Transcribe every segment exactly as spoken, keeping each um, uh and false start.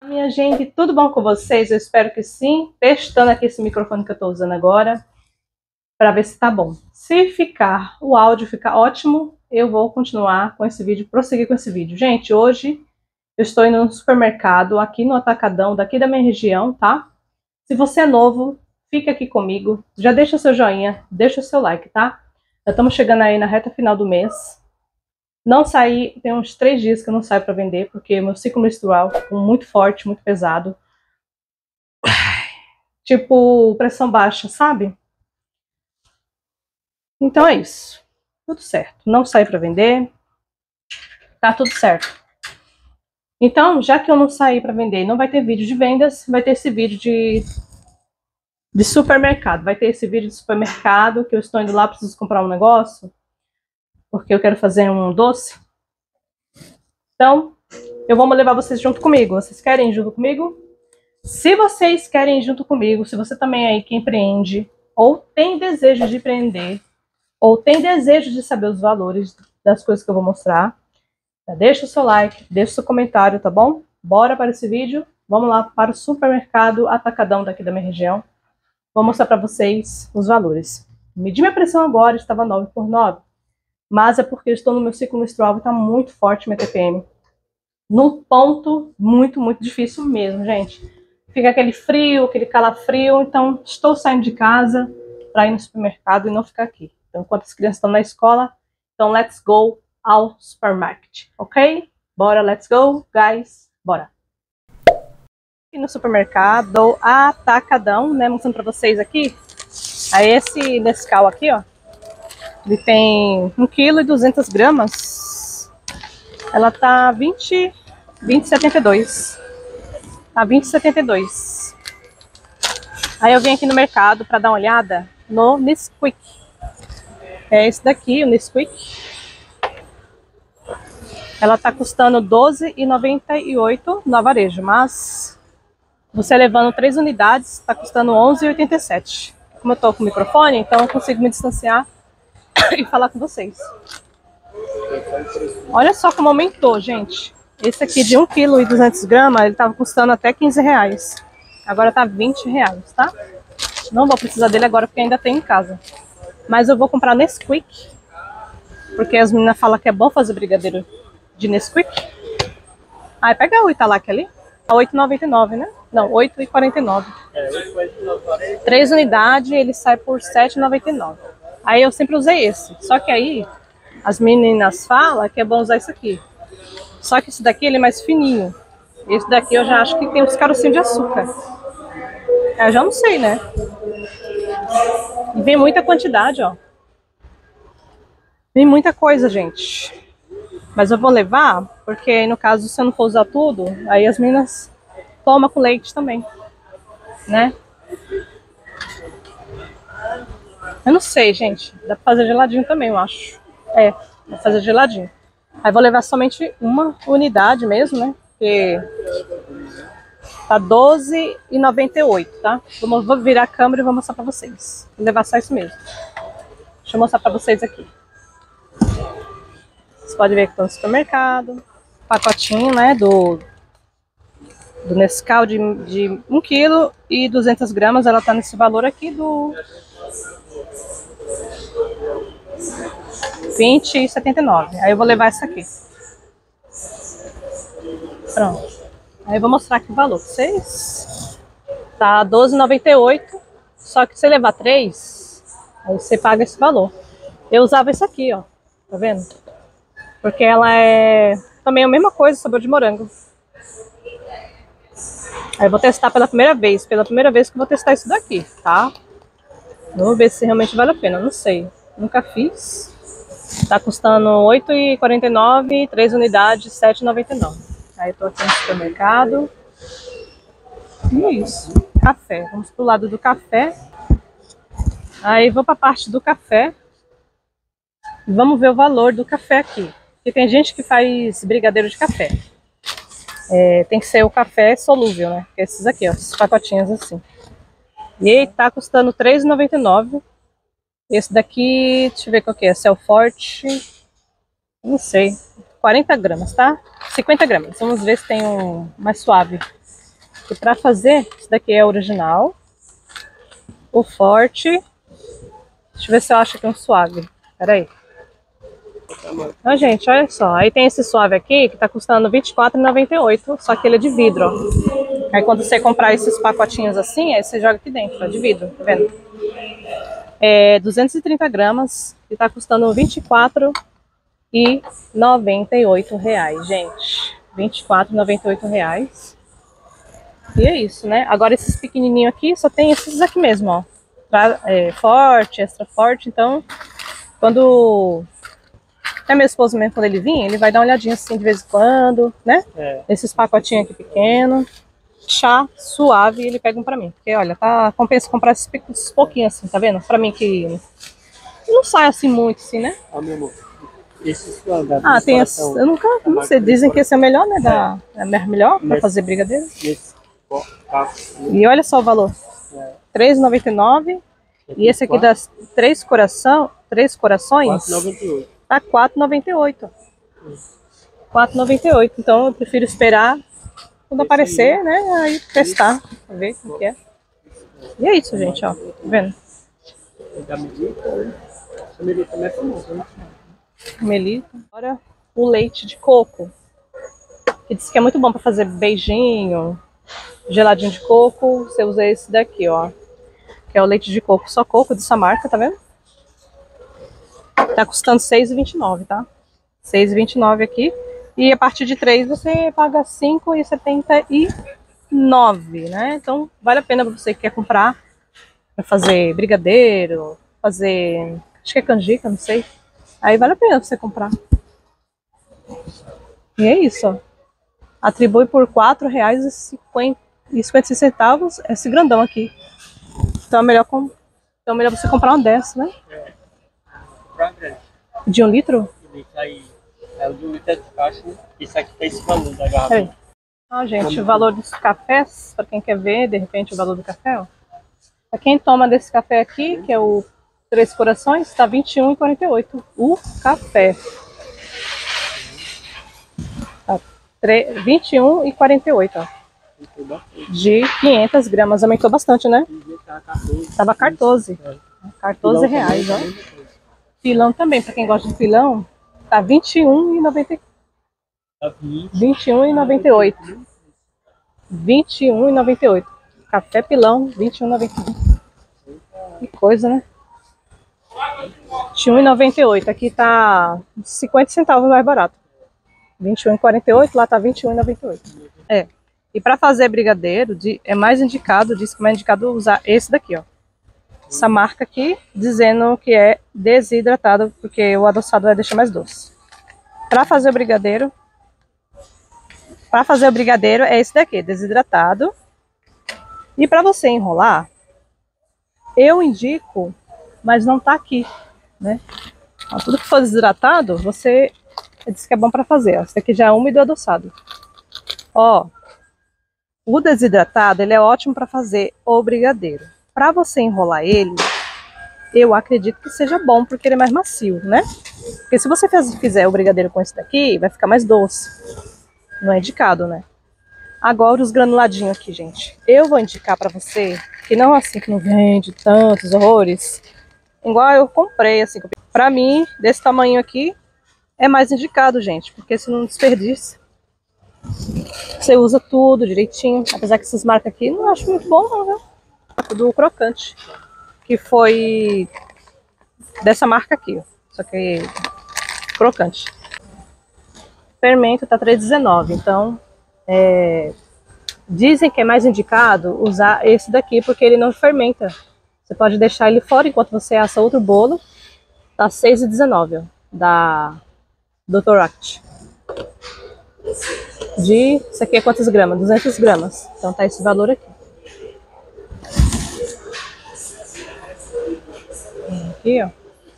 Minha gente, tudo bom com vocês? Eu espero que sim. Testando aqui esse microfone que eu estou usando agora, para ver se tá bom. Se ficar, o áudio ficar ótimo, eu vou continuar com esse vídeo, prosseguir com esse vídeo. Gente, hoje eu estou indo no supermercado, aqui no Atacadão, daqui da minha região, tá? Se você é novo, fica aqui comigo, já deixa seu joinha, deixa o seu like, tá? Já estamos chegando aí na reta final do mês. Não saí, tem uns três dias que eu não saio para vender, porque meu ciclo menstrual ficou muito forte, muito pesado. Tipo, pressão baixa, sabe? Então é isso. Tudo certo. Não saí para vender. Tá tudo certo. Então, já que eu não saí para vender, não vai ter vídeo de vendas, vai ter esse vídeo de, de supermercado. Vai ter esse vídeo de supermercado, que eu estou indo lá, preciso comprar um negócio, porque eu quero fazer um doce. Então, eu vou levar vocês junto comigo. Vocês querem ir junto comigo? Se vocês querem ir junto comigo, se você também é aí que empreende, ou tem desejo de empreender, ou tem desejo de saber os valores das coisas que eu vou mostrar, deixa o seu like, deixa o seu comentário, tá bom? Bora para esse vídeo. Vamos lá para o supermercado Atacadão daqui da minha região. Vou mostrar para vocês os valores. Medi minha pressão agora, estava nove por nove. Mas é porque eu estou no meu ciclo menstrual e está muito forte minha T P M. Num ponto muito, muito difícil mesmo, gente. Fica aquele frio, aquele calafrio. Então, estou saindo de casa para ir no supermercado e não ficar aqui. Então, enquanto as crianças estão na escola, então let's go ao supermarket, ok? Bora, let's go, guys, bora! Aqui no supermercado Atacadão, né, mostrando para vocês aqui, aí esse Nescau aqui, ó, ele tem um quilo e duzentas gramas, ela tá vinte, vinte e setenta e dois, tá vinte e setenta e dois. Aí eu vim aqui no mercado para dar uma olhada no Nesquik, é esse daqui, o Nesquik. Ela tá custando doze reais e noventa e oito centavos no varejo, mas você levando três unidades, tá custando onze reais e oitenta e sete centavos. Como eu tô com o microfone, então eu consigo me distanciar e falar com vocês. Olha só como aumentou, gente. Esse aqui de um quilo e duzentas gramas, ele tava custando até quinze reais. Agora tá vinte reais, tá? Não vou precisar dele agora porque ainda tem em casa. Mas eu vou comprar Nesquik, porque as meninas falam que é bom fazer brigadeiro de Nesquik. Ah, pega o Italac ali. A oito reais e noventa e nove centavos, né? Não, oito reais e quarenta e nove centavos. Três unidades, ele sai por sete reais e noventa e nove centavos. Aí eu sempre usei esse. Só que aí, as meninas falam que é bom usar esse aqui. Só que esse daqui, ele é mais fininho. Esse daqui eu já acho que tem uns carocinhos de açúcar. Eu já não sei, né? E vem muita quantidade, ó. Vem muita coisa, gente. Mas eu vou levar, porque no caso, se eu não for usar tudo, aí as meninas tomam com leite também, né? Eu não sei, gente. Dá pra fazer geladinho também, eu acho. É, dá pra fazer geladinho. Aí vou levar somente uma unidade mesmo, né? Porque tá doze reais e noventa e oito centavos, tá? Vou, vou virar a câmera e vou mostrar pra vocês. Vou levar só isso mesmo. Deixa eu mostrar pra vocês aqui. Você pode ver que estou no supermercado. Pacotinho, né, do, do Nescau de, de um quilo e duzentas gramas. Ela tá nesse valor aqui do vinte reais e setenta e nove centavos. Aí eu vou levar essa aqui. Pronto. Aí eu vou mostrar aqui o valor pra vocês. Tá doze reais e noventa e oito centavos. Só que se você levar três, aí você paga esse valor. Eu usava esse aqui, ó. Tá vendo? Porque ela é também a mesma coisa, sabor de morango. Aí eu vou testar pela primeira vez. Pela primeira vez que eu vou testar isso daqui, tá? Vamos ver se realmente vale a pena. Não sei. Nunca fiz. Tá custando oito reais e quarenta e nove centavos, três unidades, sete reais e noventa e nove centavos. Aí eu tô aqui no supermercado. E é isso. Café. Vamos pro lado do café. Aí vou pra parte do café. Vamos ver o valor do café aqui. Porque tem gente que faz brigadeiro de café. É, tem que ser o café solúvel, né? Esses aqui, ó, esses pacotinhos assim. E ele tá custando três reais e noventa e nove centavos. Esse daqui, deixa eu ver qual que é, Celforte. Não sei. quarenta gramas, tá? cinquenta gramas. Vamos ver se tem um mais suave. E pra fazer, esse daqui é o original. O forte. Deixa eu ver se eu acho aqui um suave. Pera aí. Ah, gente, olha só. Aí tem esse suave aqui que tá custando vinte e quatro reais e noventa e oito centavos. Só que ele é de vidro, ó. Aí quando você comprar esses pacotinhos assim, aí você joga aqui dentro, ó, de vidro, tá vendo? É duzentos e trinta gramas e tá custando vinte e quatro reais e noventa e oito centavos, gente. vinte e quatro reais e noventa e oito centavos. E é isso, né? Agora esses pequenininhos aqui, só tem esses aqui mesmo, ó. Pra, é, forte, extra forte. Então, quando... Até meu esposo mesmo, quando ele vir, ele vai dar uma olhadinha assim de vez em quando, né? É. Esses pacotinhos aqui pequenos. Chá suave, ele pega um pra mim. Porque, olha, tá, compensa comprar esses, esses pouquinhos assim, tá vendo? Pra mim que não sai assim muito, assim, né? Ah, meu amor. Esse da ah, tem esse, eu nunca, não sei, dizem que esse é o melhor, né? Da, é, é melhor pra fazer brigadeiro. Esse, e olha só o valor. É. três reais e noventa e nove centavos. E esse aqui das três coração, três corações tá quatro reais e noventa e oito centavos. quatro reais e noventa e oito centavos. Então eu prefiro esperar quando aparecer, né? Aí testar, pra ver o que é. E é isso, gente, ó. Tá vendo? Melita é famosa, né? Melita. Agora o leite de coco. Que diz que é muito bom pra fazer beijinho, geladinho de coco. Você usa esse daqui, ó. Que é o leite de coco, só coco dessa marca, tá vendo? Tá custando seis reais e vinte e nove centavos, tá? seis reais e vinte e nove centavos aqui. E a partir de três você paga cinco reais e setenta e nove centavos, né? Então vale a pena pra você que quer comprar pra fazer brigadeiro, fazer... acho que é canjica, não sei. Aí vale a pena você comprar. E é isso, ó. Atribui por quatro reais e cinquenta e seis centavos esse grandão aqui. Então é melhor, com... então é melhor você comprar uma dessa, né? De um litro? É o de um litro de caixa, né? Isso aqui tem esse valor da garrafa. É. Ah, gente, o valor dos cafés, para quem quer ver, de repente, o valor do café, ó. Para quem toma desse café aqui, que é o Três Corações, está vinte e um reais e quarenta e oito centavos. O café. Tá. vinte e um reais e quarenta e oito centavos, ó. De quinhentas gramas. Aumentou bastante, né? Tava quatorze. quatorze reais, ó. Filão também, para quem gosta de filão, tá vinte e um reais e noventa e oito centavos. vinte e um reais e noventa e oito centavos. vinte e um reais e noventa e oito centavos. Café pilão, vinte e um reais e noventa e oito centavos. Que coisa, né? vinte e um reais e noventa e oito centavos. Aqui tá cinquenta centavos mais barato. vinte e um reais e quarenta e oito centavos, lá tá vinte e um reais e noventa e oito centavos. É. E para fazer brigadeiro, é mais indicado, diz que é mais indicado usar esse daqui, ó. Essa marca aqui, dizendo que é desidratado, porque o adoçado vai deixar mais doce. Para fazer o brigadeiro, para fazer o brigadeiro é esse daqui, desidratado. E para você enrolar, eu indico, mas não tá aqui, né? Ó, tudo que for desidratado, você diz que é bom para fazer. Ó, esse daqui já é úmido e adoçado. Ó, o desidratado, ele é ótimo para fazer o brigadeiro. Para você enrolar ele, eu acredito que seja bom, porque ele é mais macio, né? Porque se você fizer o brigadeiro com esse daqui, vai ficar mais doce. Não é indicado, né? Agora os granuladinhos aqui, gente. Eu vou indicar para você, que não assim, que não vende tantos horrores. Igual eu comprei, assim. Para mim, desse tamanho aqui, é mais indicado, gente. Porque se não desperdiça, você usa tudo direitinho. Apesar que essas marcas aqui, não acho muito bom, não, viu? Do crocante, que foi dessa marca aqui, ó. Só que crocante. Fermento tá três reais e dezenove centavos, então é, dizem que é mais indicado usar esse daqui porque ele não fermenta. Você pode deixar ele fora enquanto você assa outro bolo. Tá seis reais e dezenove centavos, ó, da doutor Act. De, isso aqui é quantas gramas? duzentas gramas. Então tá esse valor aqui. Aqui, ó.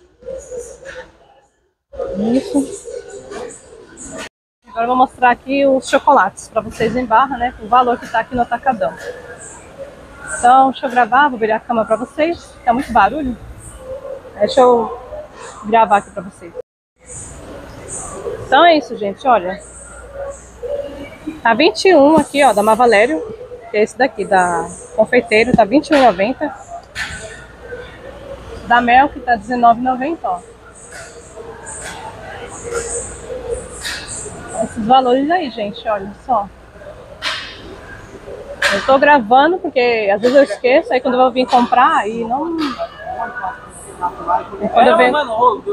Isso. Agora eu vou mostrar aqui os chocolates para vocês em barra, né? O valor que tá aqui no atacadão. Então, deixa eu gravar, vou virar a câmera para vocês. Tá muito barulho. Deixa eu gravar aqui para vocês. Então é isso, gente, olha. Tá vinte e um aqui, ó, da Mavalério. que é esse daqui, da Confeiteiro, tá vinte e um reais e noventa centavos. Da Mel, que tá dezenove reais e noventa centavos, ó. Esses valores aí, gente, olha só. Eu tô gravando porque às vezes eu esqueço, aí quando eu vou vir comprar, aí não... Quando eu venho...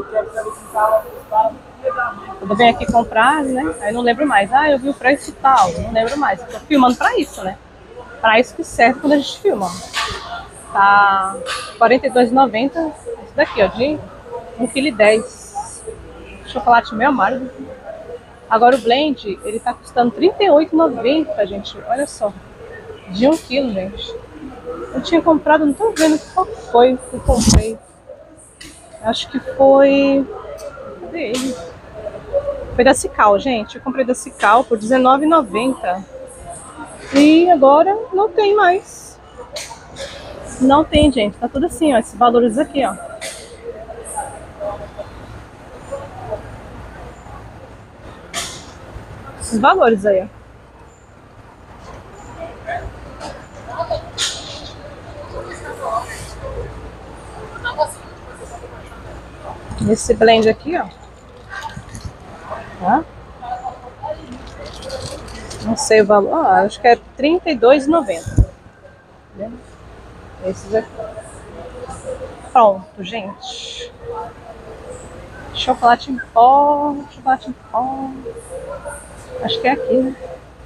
Quando eu venho aqui comprar, né, aí não lembro mais. Ah, eu vi o preço e tal, não lembro mais. Eu tô filmando pra isso, né? Pra isso que serve quando a gente filma. Tá quarenta e dois reais e noventa centavos. Esse daqui, ó, de um vírgula dez quilos. Chocolate meio amargo. Agora o blend, ele tá custando trinta e oito reais e noventa centavos, gente. Olha só. De um quilo, gente. Eu tinha comprado, não tô vendo qual foi que eu comprei. Acho que foi... Cadê ele? Foi da Cical, gente. Eu comprei da Cical por dezenove reais e noventa centavos. E agora não tem mais. Não tem, gente. Tá tudo assim, ó. Esses valores aqui, ó. Esses valores aí, ó. Esse blend aqui, ó. Tá? Não sei o valor. Ah, acho que é trinta e dois reais e noventa centavos. Esses aqui. Pronto, gente. Chocolate em pó. Chocolate em pó. Acho que é aqui, né?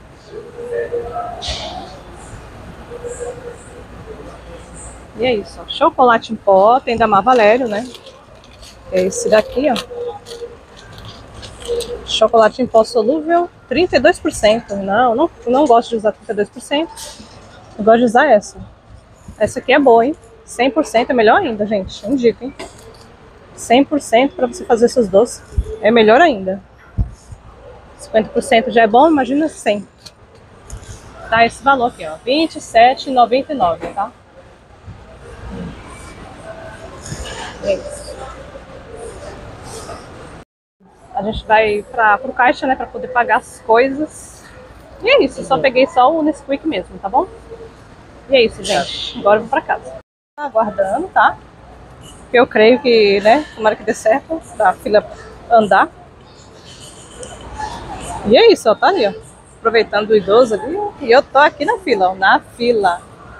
E é isso, ó. Chocolate em pó. Tem da Mar Valério, né? É esse daqui, ó. Chocolate em pó solúvel, trinta e dois por cento. Não, não, não gosto de usar trinta e dois por cento. Eu gosto de usar essa. Essa aqui é boa, hein? cem por cento é melhor ainda, gente. Indico, hein? cem por cento para você fazer seus doces. É melhor ainda. cinquenta por cento já é bom, imagina cem. Tá esse valor aqui, ó. vinte e sete reais e noventa e nove centavos, tá? É isso. A gente vai para pro caixa, né, para poder pagar as coisas. E é isso, eu só peguei só o Nesquik mesmo, tá bom? E é isso, gente. Agora eu vou para casa. Tá aguardando, tá? Porque eu creio que, né, tomara que dê certo, da fila andar. E é isso, ó, tá ali, ó. Aproveitando o idoso ali. E eu tô aqui na fila, ó, na fila.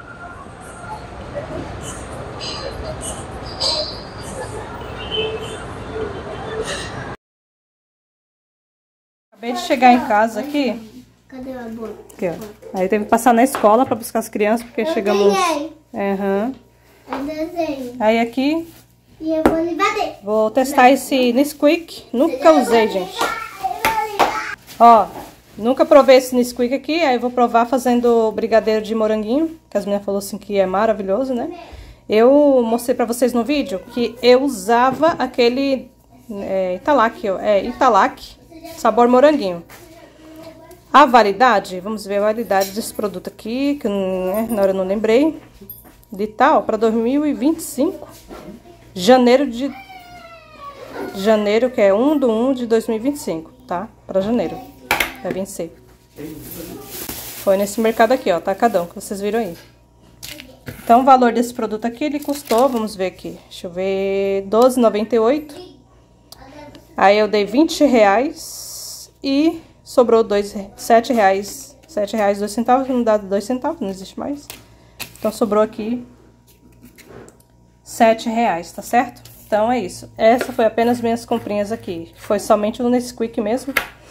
Acabei de chegar em casa aqui. Cadê a boca? Aqui, ó. Aí teve que passar na escola pra buscar as crianças, porque eu chegamos... Desenhei. Uhum. Eu desenho. Aí aqui... E eu vou lhe bater. Vou testar esse Nesquik. Nunca usei, gente. Ó, nunca provei esse Nesquik aqui. Aí eu vou provar fazendo brigadeiro de moranguinho, que as meninas falaram assim que é maravilhoso, né? Eu mostrei pra vocês no vídeo que eu usava aquele é, Italac, ó. É, Italac, sabor moranguinho. A validade, vamos ver a validade desse produto aqui, que né, na hora eu não lembrei. De tal, para dois mil e vinte e cinco. Janeiro de... Janeiro, que é um de um de dois mil e vinte e cinco, tá? Para janeiro. Vai vencer. Foi nesse mercado aqui, ó, Atacadão, que vocês viram aí. Então, o valor desse produto aqui, ele custou, vamos ver aqui. Deixa eu ver, doze reais e noventa e oito centavos. Aí eu dei vinte reais e sobrou dois, sete reais. sete reais e dois centavos, não dá dois centavos, não existe mais. Então, sobrou aqui sete reais, tá certo? Então, é isso. Essa foi apenas minhas comprinhas aqui. Foi somente o Nesquik mesmo.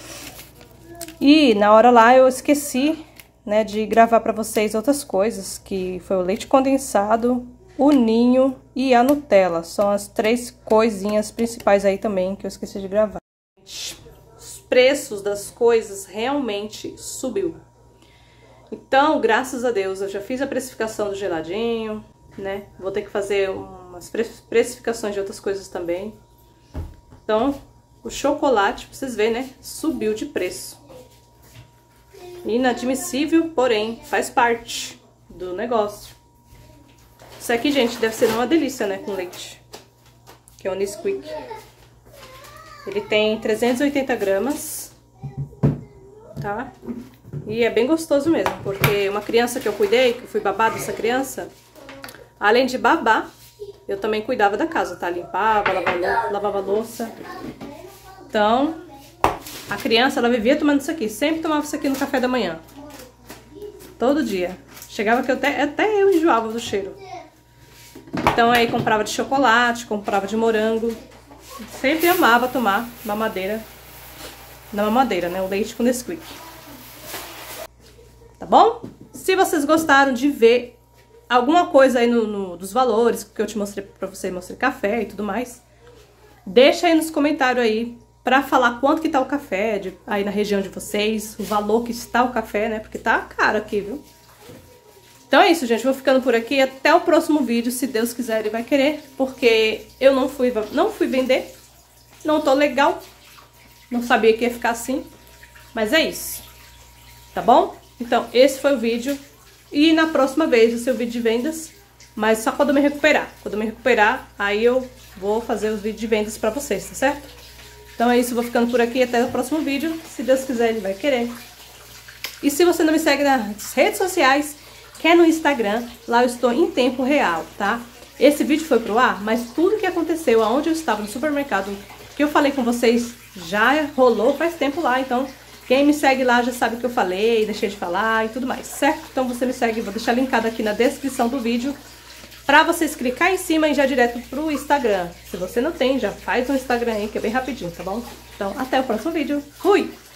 E, na hora lá, eu esqueci, né, de gravar pra vocês outras coisas, que foi o leite condensado, o ninho e a Nutella. São as três coisinhas principais aí também que eu esqueci de gravar. Os preços das coisas realmente subiu. Então, graças a Deus, eu já fiz a precificação do geladinho, né? Vou ter que fazer umas precificações de outras coisas também. Então, o chocolate, pra vocês verem, né? Subiu de preço. Inadmissível, porém, faz parte do negócio. Isso aqui, gente, deve ser uma delícia, né? Com leite. Que é o Nesquik. Ele tem trezentos e oitenta gramas, tá? E é bem gostoso mesmo, porque uma criança que eu cuidei, que eu fui babá dessa criança, além de babar, eu também cuidava da casa, tá? Limpava, lavava, lavava louça. Então, a criança, ela vivia tomando isso aqui. Sempre tomava isso aqui no café da manhã. Todo dia. Chegava que eu até, até eu enjoava do cheiro. Então, aí comprava de chocolate, comprava de morango. Sempre amava tomar mamadeira. Na mamadeira, né? O leite com Nesquik. Tá bom? Se vocês gostaram de ver alguma coisa aí no, no, dos valores que eu te mostrei pra você, mostrei café e tudo mais, deixa aí nos comentários aí pra falar quanto que tá o café de, aí na região de vocês, o valor que está o café, né? Porque tá caro aqui, viu? Então é isso, gente. Vou ficando por aqui. Até o próximo vídeo, se Deus quiser, ele vai querer. Porque eu não fui, não fui vender. Não tô legal. Não sabia que ia ficar assim. Mas é isso. Tá bom? Então, esse foi o vídeo. E na próxima vez vai ser o vídeo de vendas. Mas só quando eu me recuperar. Quando eu me recuperar, aí eu vou fazer os vídeos de vendas pra vocês, tá certo? Então é isso. Vou ficando por aqui. Até o próximo vídeo. Se Deus quiser, ele vai querer. E se você não me segue nas redes sociais, quer no Instagram, lá eu estou em tempo real, tá? Esse vídeo foi pro ar, mas tudo que aconteceu aonde eu estava no supermercado, que eu falei com vocês, já rolou faz tempo lá. Então, quem me segue lá já sabe o que eu falei, deixei de falar e tudo mais, certo? Então você me segue, vou deixar linkado aqui na descrição do vídeo, pra vocês clicar em cima e já direto pro Instagram. Se você não tem, já faz um Instagram aí, que é bem rapidinho, tá bom? Então, até o próximo vídeo. Fui!